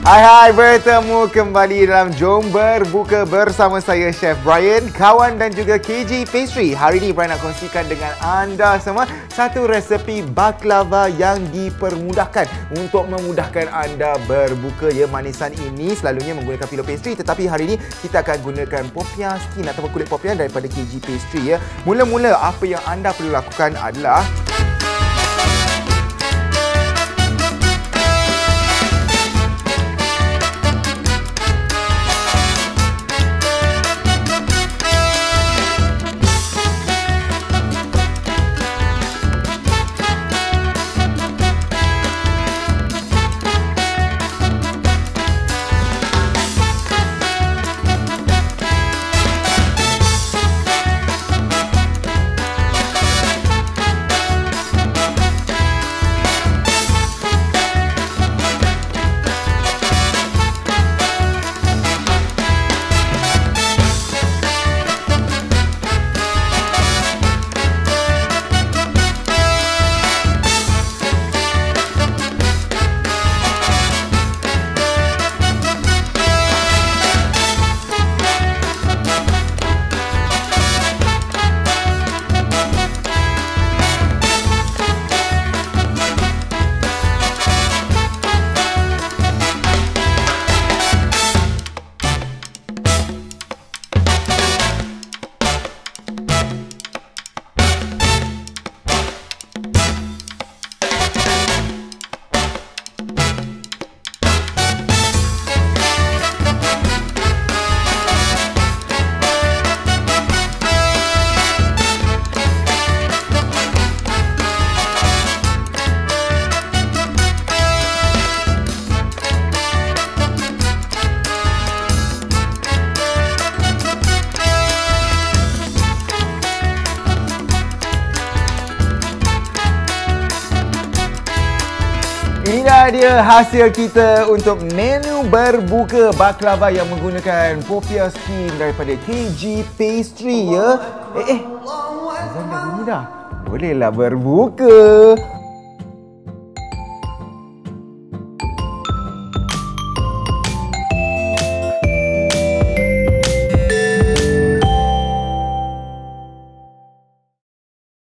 Hai, bertemu kembali dalam Jom Berbuka bersama saya Chef Brian, kawan dan juga KG Pastry. Hari ini Brian nak kongsikan dengan anda semua satu resepi baklava yang dipermudahkan untuk memudahkan anda berbuka. Ya, manisan ini selalunya menggunakan filo pastry, tetapi hari ini kita akan gunakan popia skin ataupun kulit popia daripada KG Pastry. Ya, mula-mula apa yang anda perlu lakukan adalah inilah dia hasil kita untuk menu berbuka baklava yang menggunakan popia skin daripada KG Pastry. Ya, azan dah bunyi dah. Bolehlah berbuka.